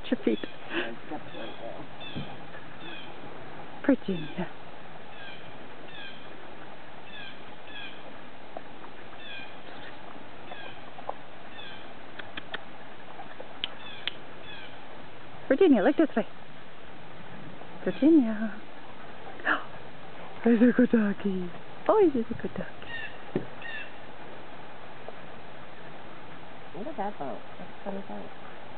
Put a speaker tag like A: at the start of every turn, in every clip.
A: your feet. Virginia. Virginia, look this way. Virginia. He's a good doggy. Oh, he's a good doggy.
B: Look at that boat. That's a funny boat.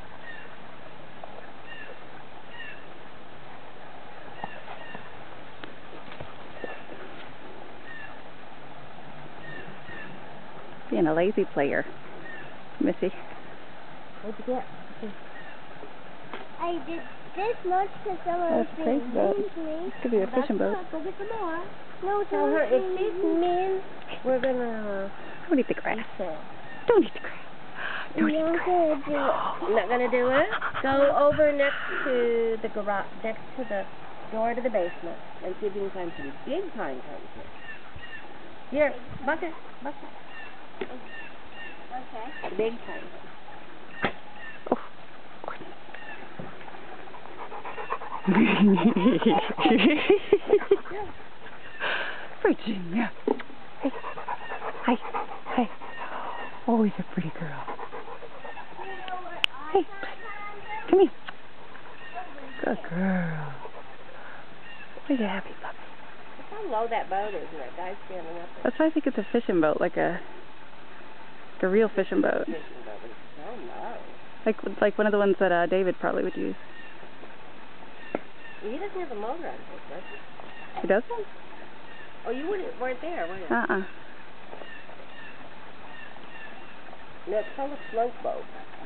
A: Being a lazy player. Missy.
B: What'd you get?
C: I did this much because someone was being mean to me.
A: This could be a fishing boat.
C: Go get some more. No,
B: Tell her if she's mean, we're gonna
A: Don't eat the grass.
B: eat it.
A: Don't eat the grass. Don't eat the grass.
B: You're not gonna do it? Go over next to the garage, next to the door to the basement, and see if you can find some big pine cones here. Here, bucket.
C: Okay.
B: Big pine cones.
A: Virginia. Hey. Hi. Hi. Oh, he's a pretty girl. Hey. Come here. Good girl. Look at happy puppy.
B: Look how low that boat is, and that guy's standing up there.
A: That's why I think it's a fishing boat, like a real fishing boat.
B: Fishing boat, but it's so low.
A: Like one of the ones that David probably would use.
B: He doesn't have a motor on his, does he?
A: He doesn't?
B: Oh, you weren't there, were you?
A: Uh-uh.
B: No, it's called a float boat.